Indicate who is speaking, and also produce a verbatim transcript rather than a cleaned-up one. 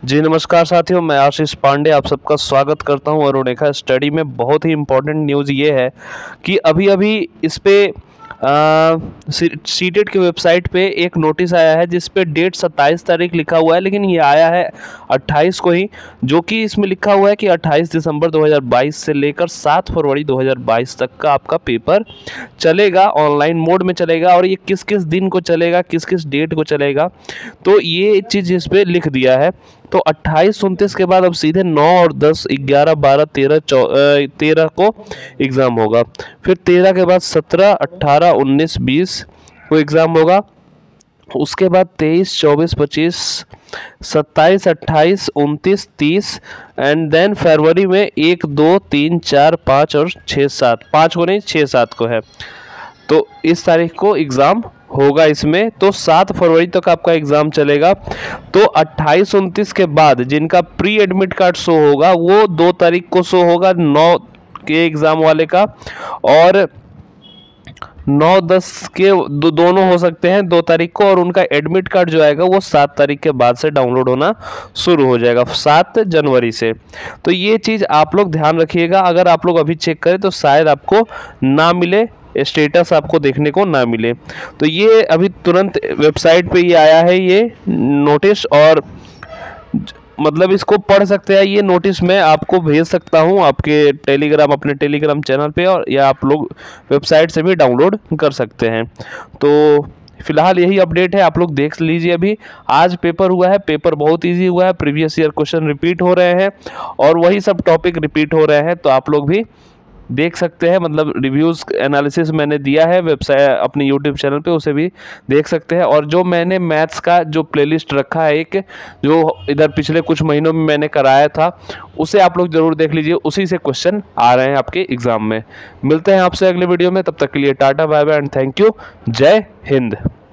Speaker 1: जी नमस्कार साथियों, मैं आशीष पांडे आप सबका स्वागत करता हूं। अरुणरेखा स्टडी में बहुत ही इम्पोर्टेंट न्यूज़ ये है कि अभी अभी इस पे सीटेट की वेबसाइट पे एक नोटिस आया है जिस पे डेट सत्ताईस तारीख लिखा हुआ है, लेकिन ये आया है अट्ठाईस को ही, जो कि इसमें लिखा हुआ है कि अट्ठाईस दिसंबर दो हज़ार बाईस से लेकर सात फरवरी दो हज़ार बाईस तक का आपका पेपर चलेगा, ऑनलाइन मोड में चलेगा। और ये किस किस दिन को चलेगा, किस किस डेट को चलेगा, तो ये चीज़ इस पर लिख दिया है। तो अट्ठाईस उनतीस के बाद अब सीधे नौ और दस ग्यारह बारह तेरह चौ तेरह को एग्ज़ाम होगा। फिर तेरह के बाद सत्रह अट्ठारह उन्नीस बीस को एग्ज़ाम होगा। उसके बाद तेईस चौबीस पच्चीस सत्ताईस अट्ठाईस उनतीस तीस एंड देन फरवरी में एक दो तीन चार पाँच और छः सात पाँच को नहीं छः सात को है। तो इस तारीख को एग्ज़ाम होगा इसमें। तो सात फरवरी तक आपका एग्ज़ाम चलेगा। तो अट्ठाईस उनतीस के बाद जिनका प्री एडमिट कार्ड शो होगा वो दो तारीख को शो होगा नौ के एग्ज़ाम वाले का, और नौ दस के दो, दोनों हो सकते हैं दो तारीख को, और उनका एडमिट कार्ड जो आएगा वो सात तारीख के बाद से डाउनलोड होना शुरू हो जाएगा, सात जनवरी से। तो ये चीज़ आप लोग ध्यान रखिएगा। अगर आप लोग अभी चेक करें तो शायद आपको ना मिले, स्टेटस आपको देखने को ना मिले। तो ये अभी तुरंत वेबसाइट पे ये आया है ये नोटिस, और मतलब इसको पढ़ सकते हैं। ये नोटिस मैं आपको भेज सकता हूँ आपके टेलीग्राम अपने टेलीग्राम चैनल पे, और या आप लोग वेबसाइट से भी डाउनलोड कर सकते हैं। तो फिलहाल यही अपडेट है, आप लोग देख लीजिए। अभी आज पेपर हुआ है, पेपर बहुत इजी हुआ है, प्रीवियस ईयर क्वेश्चन रिपीट हो रहे हैं और वही सब टॉपिक रिपीट हो रहे हैं। तो आप लोग भी देख सकते हैं, मतलब रिव्यूज़ एनालिसिस मैंने दिया है वेबसाइट अपने यूट्यूब चैनल पे, उसे भी देख सकते हैं। और जो मैंने मैथ्स का जो प्लेलिस्ट रखा है एक, जो इधर पिछले कुछ महीनों में मैंने कराया था, उसे आप लोग ज़रूर देख लीजिए, उसी से क्वेश्चन आ रहे हैं आपके एग्ज़ाम में। मिलते हैं आपसे अगले वीडियो में, तब तक के लिए ta-ta bye bye and thank you. जय हिंद।